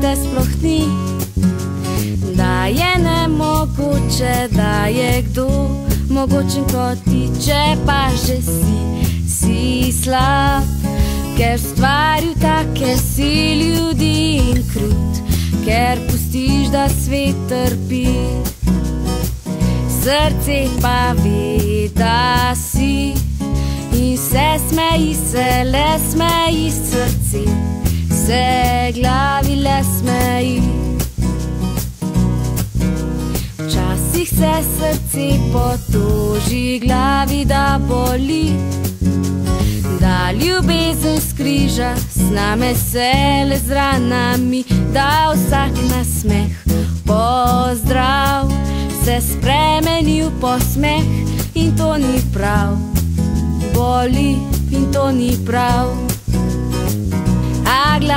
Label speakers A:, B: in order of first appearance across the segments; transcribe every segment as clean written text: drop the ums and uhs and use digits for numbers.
A: te sploh ni, da je nemogoče, da je kdo mogočen kot ti, če pa že si slab, ker stvaril take si ljudi in krut, ker pustiš, da svet trpi. Srce pa ve, da si, in se smeji, se le smeji srce, se glavi le smeji. Včasih se srce potoži, glavi da boli, da ljubezen skriža, sname se le z ranami, da vsak nasmeh, pozdrav, se spremeni v posmeh, in to ni prav, boli in to ni prav. A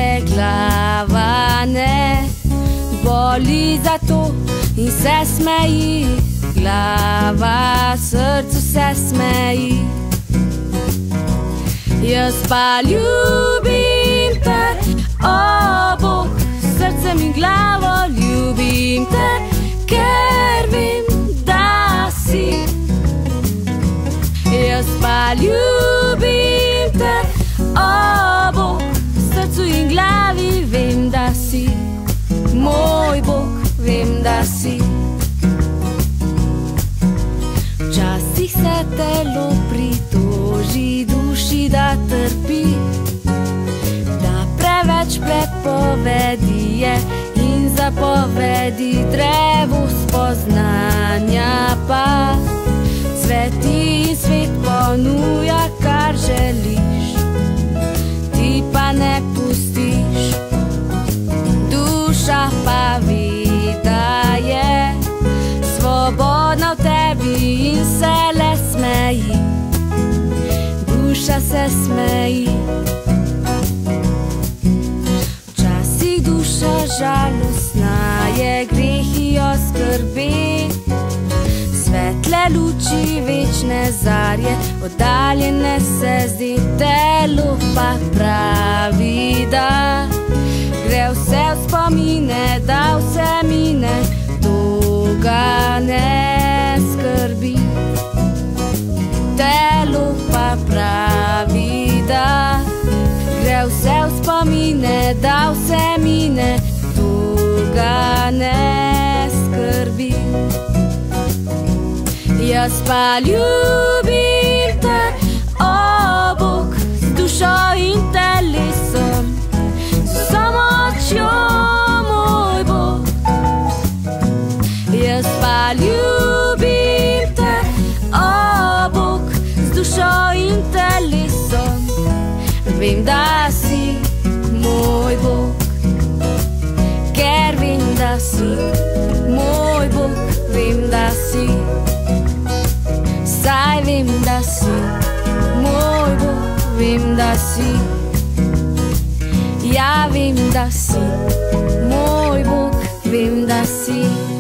A: glava ne boli zato in se smeji, glava srcu se smeji. Jaz pa ljubim te, o Bog, srcem in glavo ljubim te, ker vem, da si. Jaz pa ljubim te, o Bog, srcu in glavi vem, da si. Moj Bog, vem, da si. Včasih se telo pritoži, duši da trpi, da preveč prepovedi je in zapovedi, drevo spoznanja pa cveti in svet ponuja, kar želiš, ti pa ne pustiš. Duša pa ve, da je svobodna v tebi in se le smeji, duša se smeji. Včasih duša žalostna je, grehi jo skrbi, svetle luči, večne zarje, oddaljene se zdi, telo pa pravi, da gre vse v spomine, da vse mine, to ga ne skrbi. Telo pa pravi, da gre vse v spomine, da vse mine, to ga ne skrbi. Jaz pa ljubim te, o Bog, z dušo in telesom, z vso močjo, moj Bog. Jaz pa ljubim te, o Bog, z dušo in telesom, vem, da si moj Bog, ker vem, da si moj Bog, vem, da si. Saj vem, da si moj Bog, vem, da si. Ja, vem, da si moj Bog, vem, da si.